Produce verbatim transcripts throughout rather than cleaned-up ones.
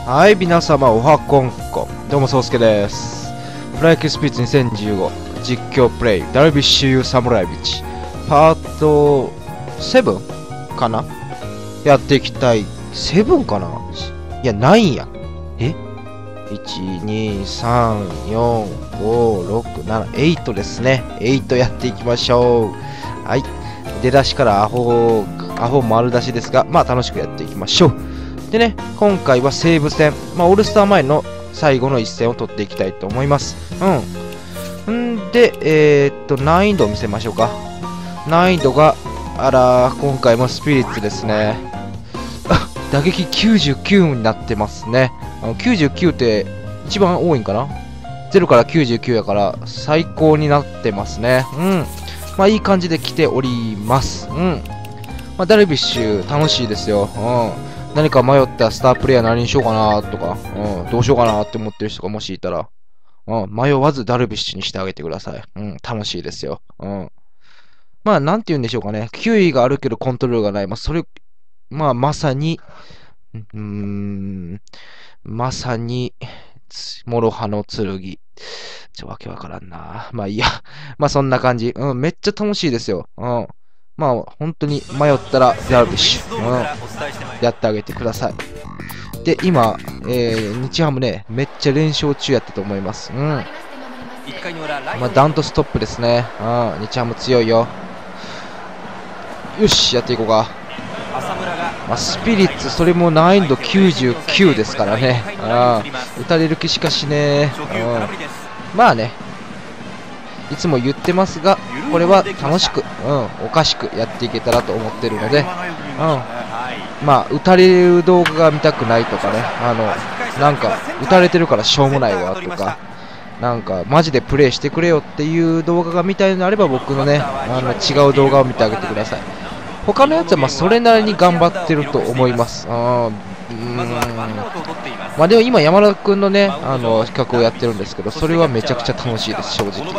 はい、皆様おはこんこ。どうも、そうすけです。プロ野球スピッツにせんじゅうご実況プレイ、ダルビッシュ有侍ビチ、パートななかなやっていきたい。ななかないや、ないんや。え ?いち、に、さん、よん、ご、ろく、なな、はちですね。はちやっていきましょう。はい。出だしからアホ、アホ丸出しですが、まあ楽しくやっていきましょう。でね、今回は西武戦、まあ、オールスター前の最後の一戦を取っていきたいと思います。うん。んで、えー、っと、難易度を見せましょうか。難易度が、あら、今回もスピリッツですね。打撃きゅうじゅうきゅうになってますね。あのきゅうじゅうきゅうって一番多いんかな ?ゼロ からきゅうじゅうきゅうやから最高になってますね。うん。まあいい感じで来ております。うん。まあダルビッシュ楽しいですよ。うん。何か迷ったスタープレイヤー何にしようかなとか、うん、どうしようかなって思ってる人がもしいたら、うん、迷わずダルビッシュにしてあげてください。うん、楽しいですよ。うん。まあ、なんて言うんでしょうかね。球威があるけどコントロールがない。まあ、それ、まあ、まさに、うーん、まさに、諸刃の剣。ちょ、わけわからんな。まあいいや。まあそんな感じ。うん、めっちゃ楽しいですよ。うん。まあ本当に迷ったらダルビッシュ、うん、やってあげてください。で、今、えー、日ハムね、めっちゃ連勝中やったと思います。うん。まあダントストップですね。うん、日ハム強いよ。よし、やっていこうか。まあ、スピリッツ、それも難易度きゅうじゅうきゅうですからね。あ打たれる気しかしね、うん、まあね、いつも言ってますが、これは楽しく、うん、おかしくやっていけたらと思ってるので、うん、まあ、打たれる動画が見たくないとかね、あの、なんか、打たれてるからしょうもないわとか、なんか、マジでプレイしてくれよっていう動画が見たいのであれば、僕のね、あの違う動画を見てあげてください。他のやつはまあそれなりに頑張ってると思います。あーうーんまあでも今山田君のねあの企画をやってるんですけど、それはめちゃくちゃ楽しいです正直。うん、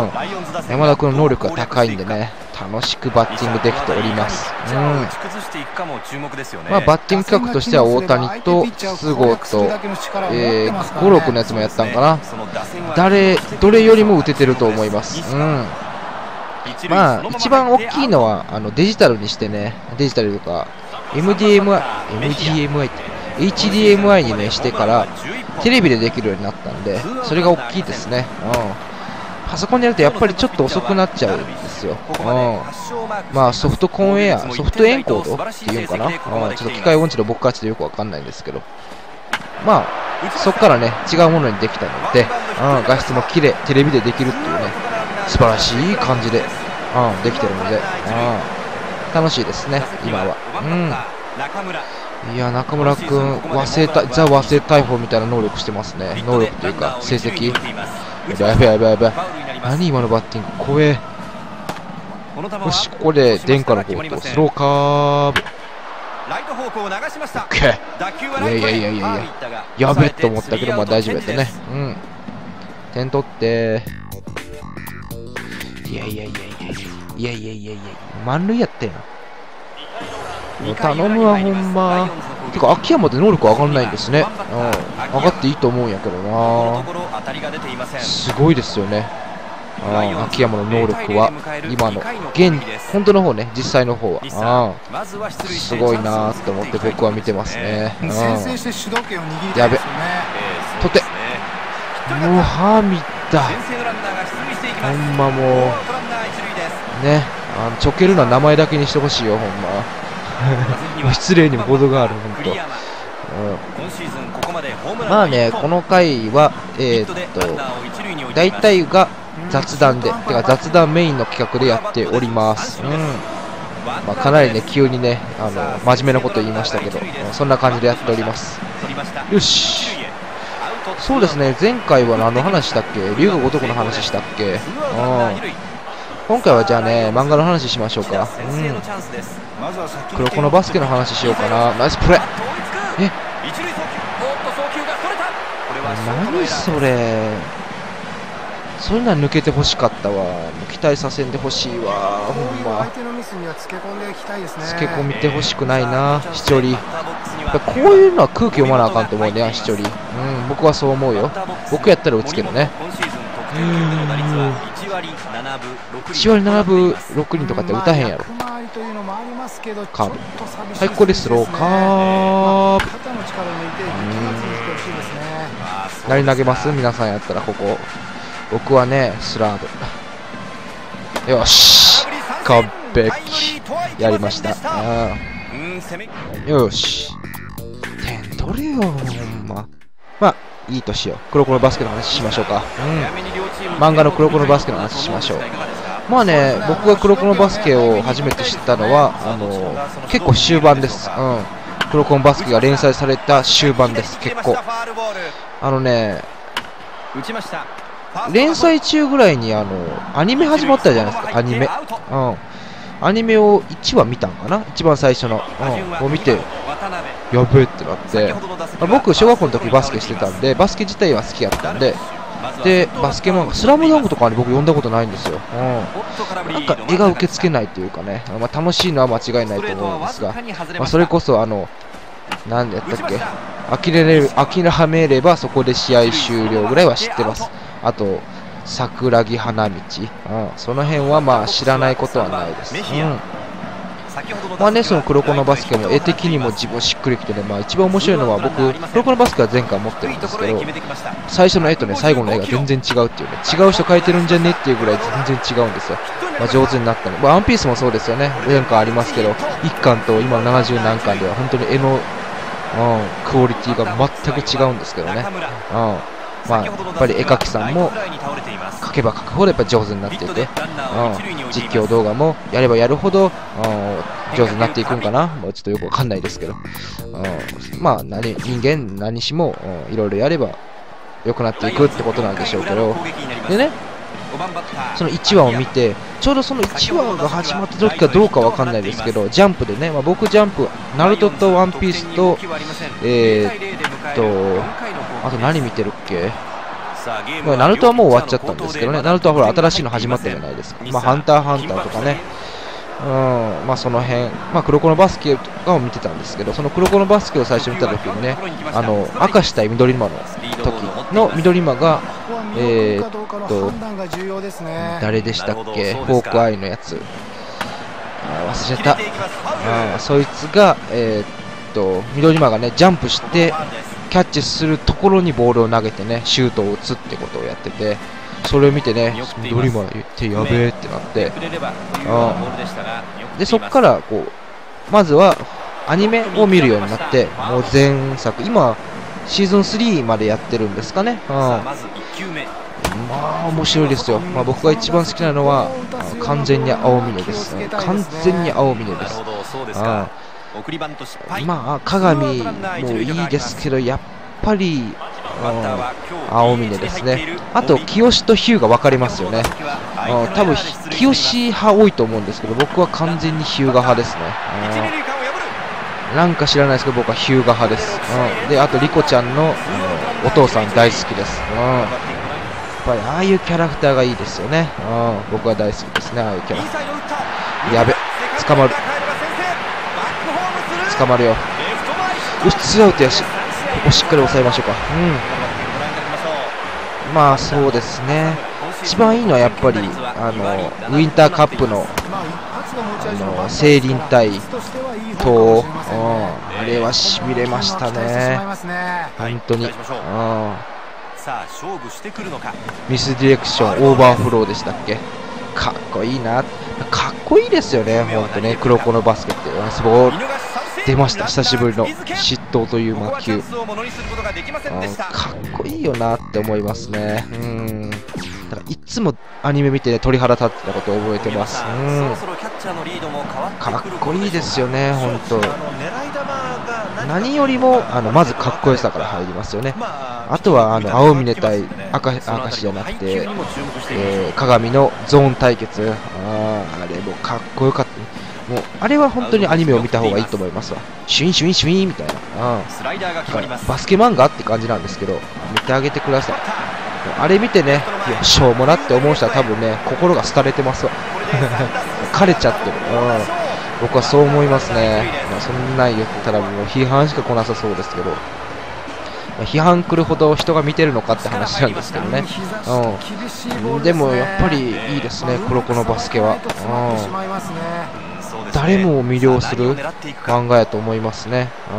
山田君の能力が高いんでね、楽しくバッティングできております。うん、まあバッティング企画としては大谷と筒香と、えー、五六のやつもやったんかな。誰どれよりも打ててると思います。うん。まあ、一番大きいのはあのデジタルにしてね、デジタルとか エムディーエムアイ、エムディーエムアイ って エイチディーエムアイ にねしてからテレビでできるようになったんで、それが大きいですね。うん、パソコンでやるとやっぱりちょっと遅くなっちゃうんですよ。うん、まあソフトコンエア、ソフトエンコードっていうのかな。うん、ちょっと機械音痴の僕はちょっとよくわかんないんですけど、まあそっからね違うものにできたので、うん、画質も綺麗、テレビでできるっていうね。素晴らしい感じで、うん、できてるので、うん、楽しいですね、今は。うん、いや、中村君、和製たザ和製大砲みたいな能力してますね。能力というか、成績。やべやべやべ。何今のバッティング、怖え。よし、ここで伝家の方とスローカーブ。オッケー。いやいやいやいやいや。やべえと思ったけど、まあ大丈夫やったね。うん。点取って。いやいやいやいやいやいやいやいや満塁やってんな。頼むわほんま。てか秋山で能力上がんないんですね。うん、上がっていいと思うんやけどな。すごいですよね。あ秋山の能力は今の現本当の方ね、実際の方はあすごいなーって思って僕は見てますね。うん、やべとてもうハーミだほんまもうね、あのちょけるのは名前だけにしてほしいよほんま失礼にも程があるほんと、うん、まあねこの回はえー、っと大体が雑談でてか雑談メインの企画でやっております。うん、まあ、かなりね急にねあの真面目なこと言いましたけど、そんな感じでやっております。よし、そうですね、前回は何の話したっけ、龍が如くの話したっけ。うん、今回はじゃあね漫画の話しましょうか。うん、黒子のバスケの話しようかな。ナイスプレー。え何それ、 そういうのは抜けてほしかったわ。もう期待させんでほしいわ、ほんま。つけ込みてほしくないな、飛距離。やっぱこういうのは空気読まなあかんと思うね、飛距離。うん、僕はそう思うよ。僕やったら打つけどね。いち割ななぶろくりんとかって打たへんやろ。カーブ。はい、ここでスローカーブ。何投げます皆さんやったらここ。僕はね、スラード。よし、完璧。やりました。あよし。点取れよ、ほんま。まあ、いいとしよう。黒子のバスケの話しましょうか。うん。漫画の黒子のバスケの話しましょう。まあね、僕が黒子のバスケを初めて知ったのは、あの、結構終盤です。うん。黒子のバスケが連載された終盤です、結構。あのね、連載中ぐらいにあのアニメ始まったじゃないですか、アニメ。うん。アニメをいちわ見たんかな、一番最初の。うん。を見て、やべえってなって、まあ、僕、小学校の時バスケしてたんで、バスケ自体は好きやったんで、で、バスケ漫画、スラムダンクとかに僕読んだことないんですよ。うん。なんか絵が受け付けないというかね、まあ、楽しいのは間違いないと思うんですが、まあ、それこそ、あの、なんでやったっけ、諦めれる、諦めればそこで試合終了ぐらいは知ってます。あと、桜木花道、うん、その辺はまあ知らないことはないです。うん、まあね、その黒子のバスケも絵的にも自分しっくりきてね、まあ一番面白いのは僕、黒子のバスケは前回持ってるんですけど、最初の絵とね、最後の絵が全然違うっていうね、違う人描いてるんじゃねっていうぐらい全然違うんですよ。まあ上手になったね。まあワンピースもそうですよね。前回ありますけど、いっかんと今のななじゅうなんかんでは本当に絵の、うん、クオリティが全く違うんですけどね。うんまあ、やっぱり絵描きさんも描けば描くほどやっぱ上手になっていて、うん、実況動画もやればやるほど、うん、上手になっていくんかな、もうちょっとよくわかんないですけど、うん、まあ何人間何しも、うん、いろいろやれば良くなっていくってことなんでしょうけど、でね、そのいちわを見て、ちょうどそのいちわが始まった時かどうかわかんないですけど、ジャンプでね、まあ、僕ジャンプ、ナルトとワンピースと、えー、っと、あと何見てるっけ、まあ、ナルトはもう終わっちゃったんですけどね、ナルトはほら新しいの始まったじゃないですか。まあ、ハンターハンターとかね、うん、まあその辺、まあ黒子のバスケとかを見てたんですけど、その黒子のバスケを最初見た時にね、あの、明石対緑馬の時の緑馬が、えー、っと、誰でしたっけ、フォークアイのやつ。あ忘れちゃった。あそいつが、えー、っと、緑馬がね、ジャンプして、キャッチするところにボールを投げてね、シュートを打つってことをやってて、それを見てね、緑馬ってやべえってなって、うん、で、そこからこう、まずはアニメを見るようになって、もう前作、今、シーズンスリーまでやってるんですかね。うん、まあ、面白いですよ。まあ、僕が一番好きなのは、完全に青峰です。完全に青峰です。あまあ、鏡もいいですけど、やっぱり、青峰ですね。あと、清とヒューが分かりますよね。多分清派多いと思うんですけど、僕は完全にヒューガ派ですね。なんか知らないですけど、僕はヒューガ派です。うん、で、あと、リコちゃんのお父さん大好きです。うん、やっぱりああいうキャラクターがいいですよね。うん、僕は大好きですね、ああいうキャラ。やべ、捕まる。捕まるよ。よし、ツーアウトやし、ここしっかり抑えましょうか。うん。まあ、そうですね。一番いいのはやっぱり、あの、ウィンターカップの、あの、セイリン対と、うん、あれはしびれましたね。本当に。うん。ミスディレクション、オーバーフローでしたっけ。かっこいいな。かっこいいですよね、本当ね。黒子のバスケって。すごい。出ました、久しぶりの嫉妬という魔球。かっこいいよなって思いますね。うん。だからいつもアニメ見て、ね、鳥肌立ってたことを覚えてます。うん。かっこいいですよね、本当。何よりもあのまずかっこよさから入りますよね。あとはあの青峰対明石じゃなくて、えー、鏡のゾーン対決。ああれもかっこよかった。もうあれは本当にアニメを見た方がいいと思いますわ。シュインシュインシュインみたいな、うん、バスケ漫画って感じなんですけど、見てあげてください。 あれ見てね、いや、しょうもなって思う人は多分ね、心が廃れてますわ。枯れちゃってる。うん。僕はそう思いますね。まあ、そんなん言ったらもう批判しか来なさそうですけど。批判来るほど人が見てるのかって話なんですけどね。うん。でもやっぱりいいですね、黒子のバスケは。うん。誰もを魅了する漫画やと思いますね。うん。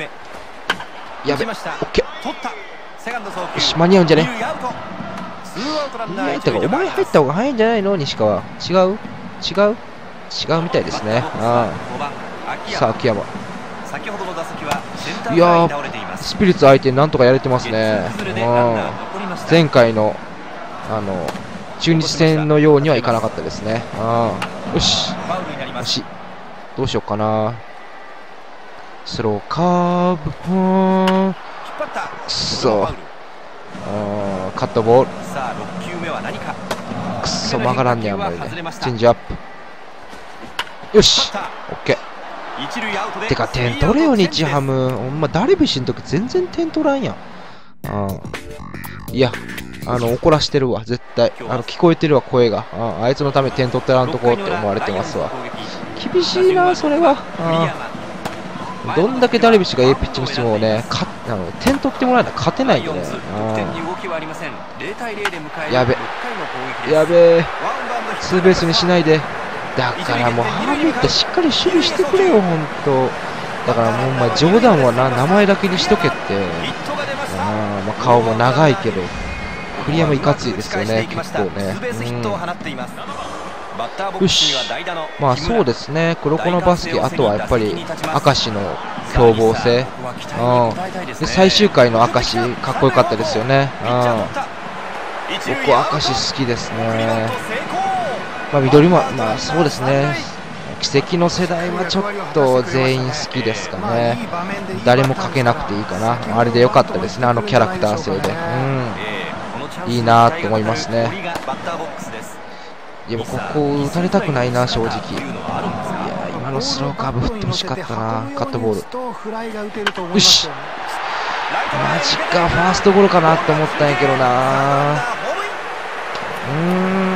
やべ、オッケー。よし、間に合うんじゃね。いや、てかお前入った方が早いんじゃないの、西川。違う違う違うみたいですね。ああ。さあ、秋山。いやー、スピリッツ相手になんとかやれてますね。前回のあの中日戦のようにはいかなかったですね。あよし、よし、どうしようかな。スローカーブ、ふーん、くそ、あカットボール、くそ曲がらんねやんまりね。チェンジアップ、よし、オッケー。てか点取れよ日ハム、ほんまダルビッシュの時全然点取らんやん。あいや、あの怒らしてるわ絶対。あの聞こえてるわ声が。ああいつのために点取ってらんとこうって思われてますわ。厳しいなそれは。あどんだけダルビッシュがええピッチングしてもね、かあの点取ってもらえたら勝てないよね。やべやべえ、ツーベースにしないで。だからもうハーミットしっかり守備してくれよ本当。だからもうお前冗談はな名前だけにしとけって。あまあ顔も長いけど栗山いかついですよね結構ね。うん、よし、まあそうですね、黒子のバスケ、あとはやっぱり明石の凶暴性、うん、で最終回の明石かっこよかったですよね。うん、僕は明石好きですね。まあ、緑も、まあそうですね、奇跡の世代はちょっと全員好きですかね。誰もかけなくていいかな、あれで良かったですね、あのキャラクター性で。うん、いいなと思いますね。いや、ここ打たれたくないな、正直。いや、今のスローカーブ振ってほしかったな、カットボール。よし、マジか、ファーストゴロかなって思ったんやけどな。うーん。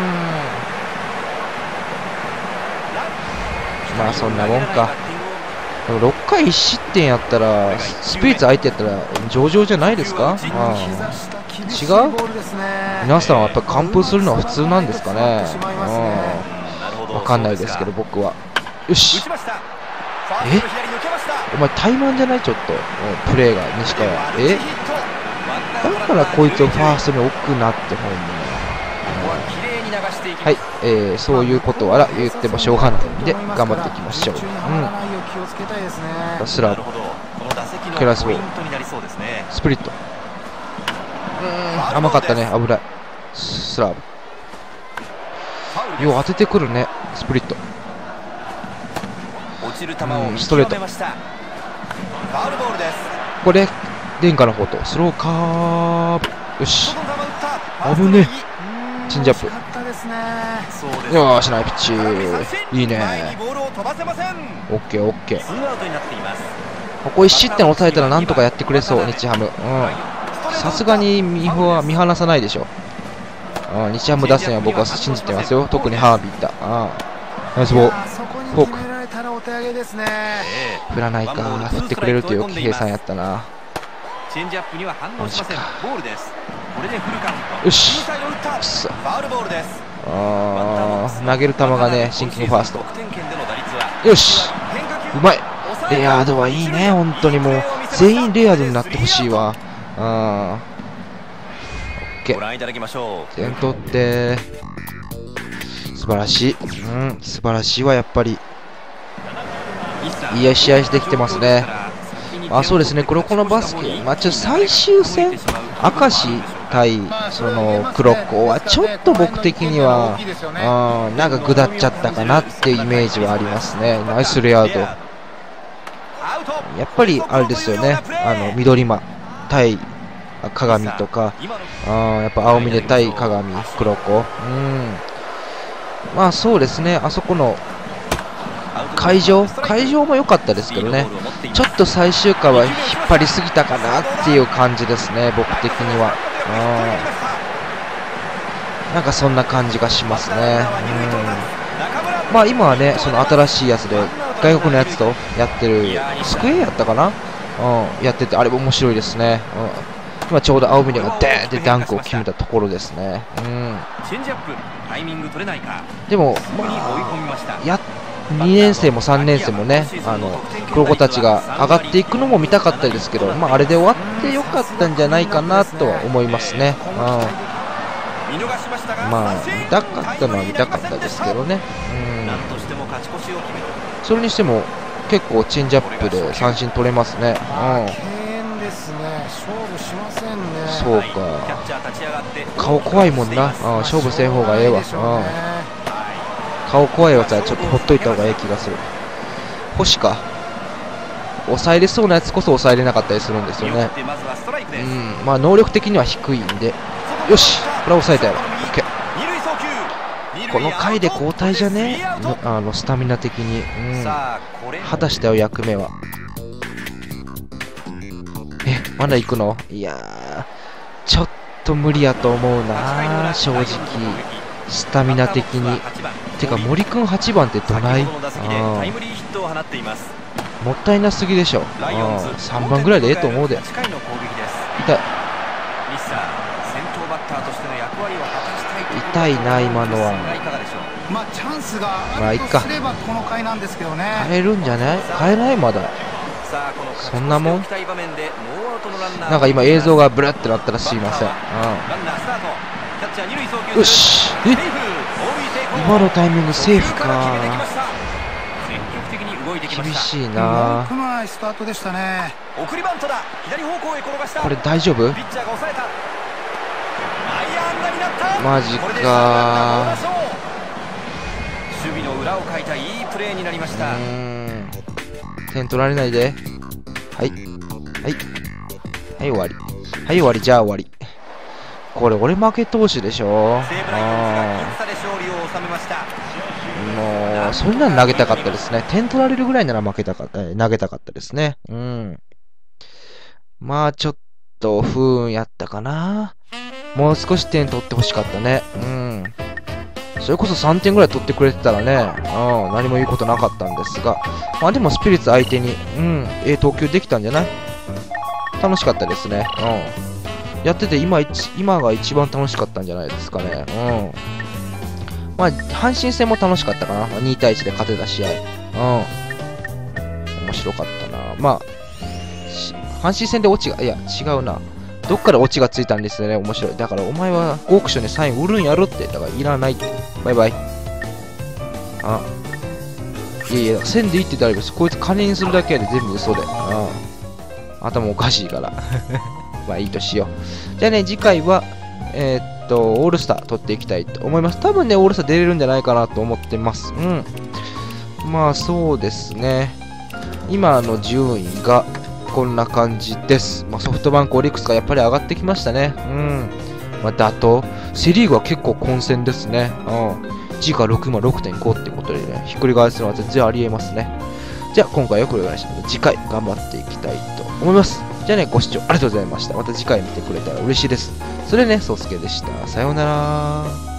まあそんなもんか。でもろっかいいち失点やったらスピリッツ相手やったら上々じゃないですか。ああ違う、皆さんはやっぱり完封するのは普通なんですかね。分かんないですけど僕は。よし、えお前怠慢じゃないちょっとプレーが西川。えだからこいつをファーストに置くなってほんまに。はい、えー、そういうことはら言ってもしょうがないんで頑張っていきましょう。うん、スラブ、ケラスボール、スプリット、うん甘かったね、危ない。スラブよう当ててくるね、スプリット、うん、ストレート、これ殿下の方とスローカーブ、よし危ねえ、チェンジアップ、よーしナイピッチ、いいね、オッケーオッケー。ここいち失点抑えたらなんとかやってくれそう日ハム。さすがに見は見放さないでしょ。あ日ハム打線は僕は信じてますよ、特にハービーだ。あナイスボール、フォーク振らないか、振ってくれるという計算やったな。チェンジアップには反応しません。ボールです。これでフルカウント。よし。くそ。ああ、投げる球がね、シンキングファースト。よし。うまい。レアードはいいね、本当にもう全員レアードになってほしいわ。ああ。オッケー。点取って。素晴らしい。うん、素晴らしいわやっぱり。いい試合できてますね。あそうですね、黒子のバスケ、まあ、ちょっと最終戦、明石対その黒子はちょっと僕的にはあなんか下っちゃったかなっていうイメージはありますね。ナイスレアード、やっぱりあれですよね、あの緑間対鏡とか、あやっぱ青峰対鏡、黒子、うん、まあそうですね、あそこの会場会場も良かったですけどね、ちょっと最終回は引っ張りすぎたかなっていう感じですね、僕的には。うん、なんかそんな感じがしますね。うん、まあ今はね、その新しいやつで外国のやつとやってるスクエアやったかな、うん、やってて、あれ面白いですね。うん、今ちょうど青峰がデーンってダンクを決めたところですね。うん、でも、まあ、やにねん生もさんねん生もね、あの黒子たちが上がっていくのも見たかったですけど、まあ、あれで終わってよかったんじゃないかなとは思いますね。うん、まあ見たかったのは見たかったですけどね。うん、それにしても結構チェンジアップで三振取れますね。うん、そうか、顔怖いもんな。うん、勝負せん方がええわ。うん、顔怖いやつはちょっとほっといた方がええ気がする。星か、抑えれそうなやつこそ抑えれなかったりするんですよね。うん、まあ能力的には低いんで、よし、これは抑えたよ。オッケー。この回で交代じゃね、あのスタミナ的に。うん、果たしたよ役目は。え、まだ行くの？いやー、ちょっと無理やと思うな、正直。スタミナ的に。てか、森くんはちばんってどない？あ、もったいなすぎでしょ。あ、さんばんぐらいでええと思うで。痛い。痛いな、今のは。まあ、チャンスがあるとすればこの回なんですけどね。変えるんじゃない？変えない？まだ。そんなもん？なんか今映像がブラってなったらすいません。うん、よし。え、今のタイミングセーフか。厳しいな。これ大丈夫？マジか。うーん、点取られないで。はいはいはい終わり。はい終わり。じゃあ終わり。これ俺負け投手でしょ。あ、もうそんなん投げたかったですね。点取られるぐらいなら負けたかった、投げたかったですね。うん、まあちょっと不運やったかな。もう少し点取ってほしかったね。うん、それこそさんてんぐらい取ってくれてたらね、うん、何も言うことなかったんですが、まあでもスピリッツ相手に、うん、ええ投球できたんじゃない？楽しかったですね。うん、やってて今一、今が一番楽しかったんじゃないですかね。うん、まあ阪神戦も楽しかったかな。にたいいちで勝てた試合。うん、面白かったな。まあ阪神戦でオチが、いや違うな、どっからオチがついたんですよね。面白い。だからお前はオークションにサイン売るんやろって。だからいらないって。バイバイ。あ、いやいや、せんでいいって言ったらこいつ金にするだけやで全部嘘で。ああ、頭おかしいから。まあいいとしよう。じゃあね、次回はえー、っとオールスター取っていきたいと思います。多分ね、オールスター出れるんじゃないかなと思ってます。うん、まあそうですね、今の順位がこんな感じです。まあ、ソフトバンク、オリックスがやっぱり上がってきましたね。うん。まあ、妥当。セ・リーグは結構混戦ですね。うん。G がろく、今 ろくてんご ってことでね、ひっくり返すのは全然ありえますね。じゃあ、今回はこれぐらいします。次回頑張っていきたいと思います。じゃあね、ご視聴ありがとうございました。また次回見てくれたら嬉しいです。それね、そうすけでした。さようなら。